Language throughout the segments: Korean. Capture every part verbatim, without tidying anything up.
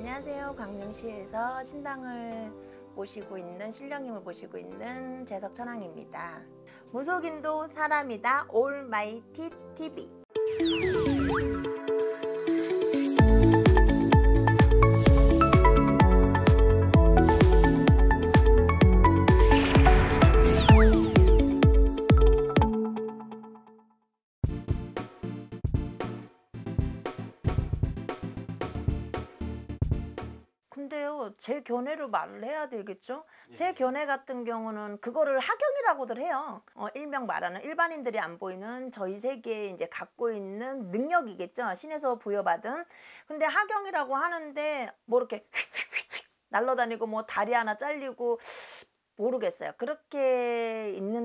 안녕하세요. 광명시에서 신당을 모시고 있는 신령님을 모시고 있는 재석천왕입니다. 무속인도 사람이다 올마이티 티비. 근데요, 제 견해로 말을 해야 되겠죠? 예. 제 견해 같은 경우는 그거를 하경이라고들 해요. 어, 일명 말하는 일반인들이 안 보이는 저희 세계에 이제 갖고 있는 능력이겠죠? 신에서 부여받은. 근데 하경이라고 하는데 뭐 이렇게 휙휙휙휙 날아다니고 뭐 다리 하나 잘리고 모르겠어요. 그렇게 있는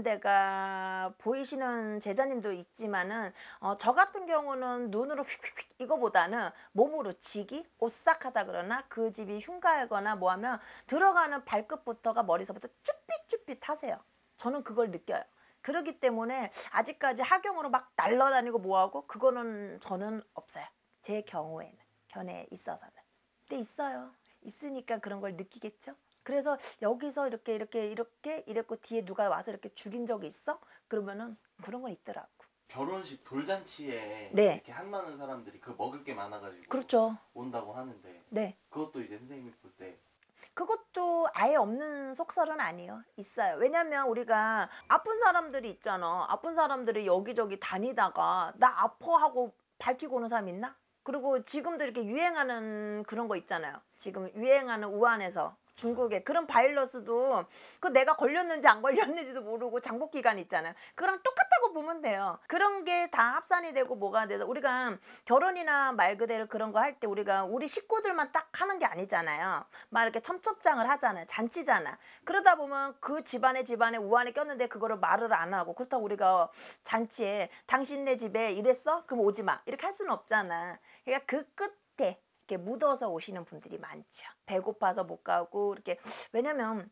데가 보이시는 제자님도 있지만은 어, 저 같은 경우는 눈으로 휙휙휙 이거보다는 몸으로 지기 오싹하다 그러나 그 집이 흉가하거나 뭐하면 들어가는 발끝부터가 머리서부터 쭈삣쭈삣 하세요. 저는 그걸 느껴요. 그렇기 때문에 아직까지 하경으로 막 날아다니고 뭐하고 그거는 저는 없어요. 제 경우에는 견해에 있어서는. 근데 있어요. 있으니까 그런 걸 느끼겠죠. 그래서 여기서 이렇게 이렇게 이렇게 이랬고 뒤에 누가 와서 이렇게 죽인 적이 있어? 그러면은 그런 건 있더라고. 결혼식 돌잔치에 네. 이렇게 한많은 사람들이 그 먹을 게 많아가지고 그렇죠. 온다고 하는데 네. 그것도 이제 선생님이 볼 때 그것도 아예 없는 속설은 아니에요. 있어요. 왜냐면 우리가 아픈 사람들이 있잖아. 아픈 사람들이 여기저기 다니다가 나 아파 하고 밝히고 오는 사람 있나? 그리고 지금도 이렇게 유행하는 그런 거 있잖아요. 지금 유행하는 우한에서 중국에 그런 바이러스도 그 내가 걸렸는지 안 걸렸는지도 모르고 장복 기간 있잖아요. 그랑 똑같다고 보면 돼요. 그런 게 다 합산이 되고 뭐가 돼서 우리가 결혼이나 말 그대로 그런 거 할 때 우리가 우리 식구들만 딱 하는 게 아니잖아요. 막 이렇게 첨첩장을 하잖아요. 잔치잖아. 그러다 보면 그 집안에 집안에 우한에 꼈는데 그거를 말을 안 하고 그렇다고 우리가 잔치에 당신네 집에 이랬어? 그럼 오지 마. 이렇게 할 수는 없잖아. 그러니까 그 끝에 이렇게 묻어서 오시는 분들이 많죠. 배고파서 못 가고 이렇게. 왜냐면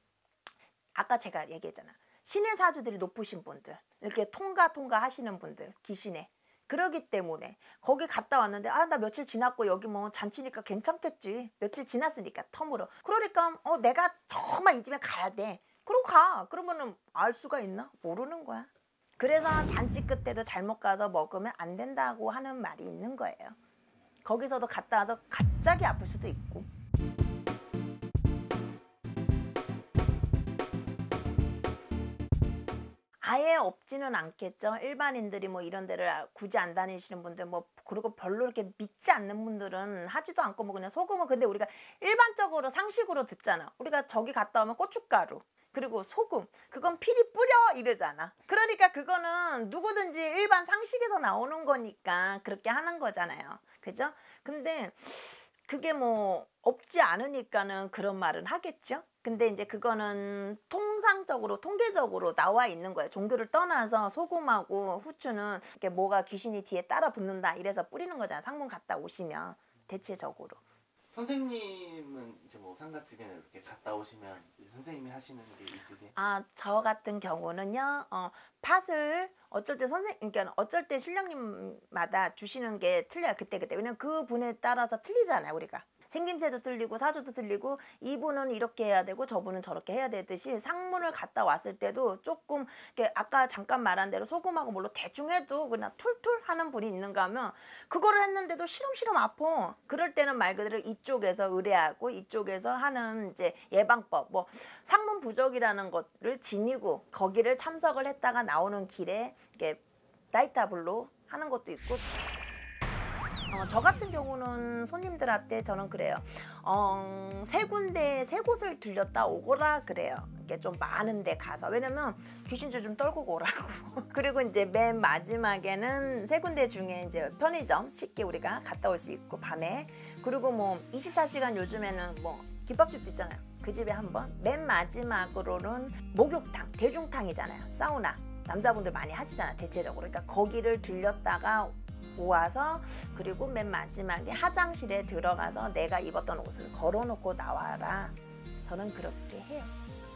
아까 제가 얘기했잖아. 신의 사주들이 높으신 분들, 이렇게 통과 통과 하시는 분들, 귀신에. 그러기 때문에 거기 갔다 왔는데 아 나 며칠 지났고 여기 뭐 잔치니까 괜찮겠지. 며칠 지났으니까 텀으로. 그러니까 어 내가 정말 이 집에 가야 돼. 그러고 가. 그러면은 알 수가 있나? 모르는 거야. 그래서 잔치 끝에도 잘못 가서 먹으면 안 된다고 하는 말이 있는 거예요. 거기서도 갔다 와서 갑자기 아플 수도 있고. 아예 없지는 않겠죠. 일반인들이 뭐 이런 데를 굳이 안 다니시는 분들 뭐 그리고 별로 이렇게 믿지 않는 분들은 하지도 않고 뭐 그냥 소금은 근데 우리가 일반적으로 상식으로 듣잖아. 우리가 저기 갔다 오면 고춧가루 그리고 소금 그건 피리 뿌려 이러잖아. 그러니까 그거는 누구든지 일반 상식에서 나오는 거니까 그렇게 하는 거잖아요. 그죠? 근데 그게 뭐 없지 않으니까는 그런 말은 하겠죠. 근데 이제 그거는 통상적으로 통계적으로 나와 있는 거예요. 종교를 떠나서 소금하고 후추는 이렇게 뭐가 귀신이 뒤에 따라 붙는다 이래서 뿌리는 거잖아요. 상문 갔다 오시면 대체적으로. 선생님은 이제 뭐 상가집에 이렇게 갔다 오시면 선생님이 하시는 게 있으세요? 아, 저 같은 경우는요. 어, 팥을 어쩔 때 선생, 그러니까 어쩔 때 신령님마다 주시는 게 틀려요. 그때 그때. 왜냐면 그 분에 따라서 틀리잖아요, 우리가. 생김새도 틀리고 사주도 틀리고 이분은 이렇게 해야 되고 저분은 저렇게 해야 되듯이 상문을 갔다 왔을 때도 조금 이렇게 아까 잠깐 말한 대로 소금하고 뭘로 대충 해도 그냥 툴툴 하는 분이 있는가 하면 그거를 했는데도 시름시름 아파. 그럴 때는 말 그대로 이쪽에서 의뢰하고 이쪽에서 하는 이제 예방법 뭐 상문 부적이라는 것을 지니고 거기를 참석을 했다가 나오는 길에 이렇게 나이타블로 하는 것도 있고 어, 저 같은 경우는 손님들한테 저는 그래요. 어, 세 군데, 세 곳을 들렸다 오거라 그래요. 이렇게 좀 많은 데 가서. 왜냐면 귀신줄 좀 떨고 오라고. 그리고 이제 맨 마지막에는 세 군데 중에 이제 편의점 쉽게 우리가 갔다 올 수 있고 밤에. 그리고 뭐 이십사 시간 요즘에는 뭐 김밥집도 있잖아요. 그 집에 한번. 맨 마지막으로는 목욕탕, 대중탕이잖아요. 사우나. 남자분들 많이 하시잖아요. 대체적으로. 그러니까 거기를 들렸다가 모아서 그리고 맨 마지막에 화장실에 들어가서 내가 입었던 옷을 걸어놓고 나와라. 저는 그렇게 해요.